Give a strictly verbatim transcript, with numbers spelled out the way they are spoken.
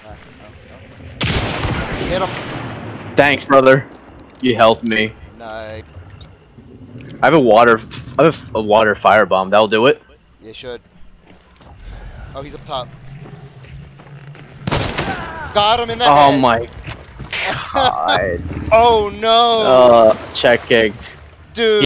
Uh, oh, oh. Hit him. Thanks, brother. You helped me. Nice. I have a water. I have a water firebomb. That'll do it. You should. Oh, he's up top. Got him in the Oh head. my god. Oh no. Uh, checking. Dude.